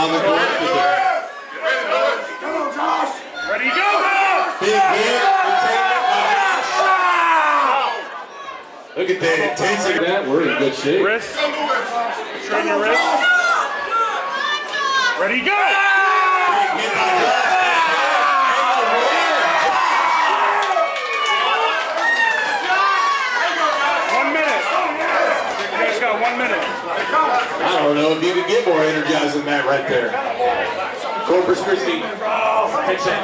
on the court. Come on, Josh. Ready, go! Big hit. Look at that intensity. We're in good shape. Wrist. Train your wrist. Ready, go! Big hit by Josh. 1 minute. You guys got 1 minute. I don't know if you can get more energized than that right there. Corpus Christi. Headset.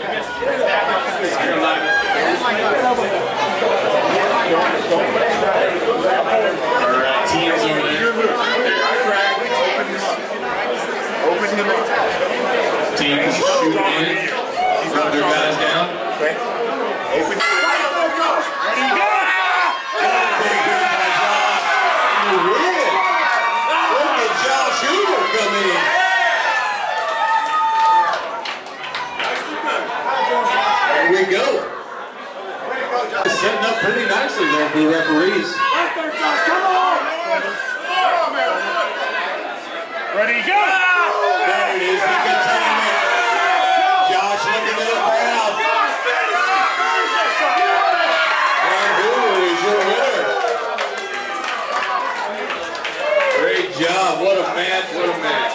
Our teams over there. Open him up. Teams shooting in. Put their guys down. Okay. Open. Ready, go! Look at Josh Hoover come in. There we go. Setting up pretty nicely there for the referees. Ready, go! There it is, the good time there. Josh looking to the crowd. And Hoover is your winner. Great job, what a match, what a match.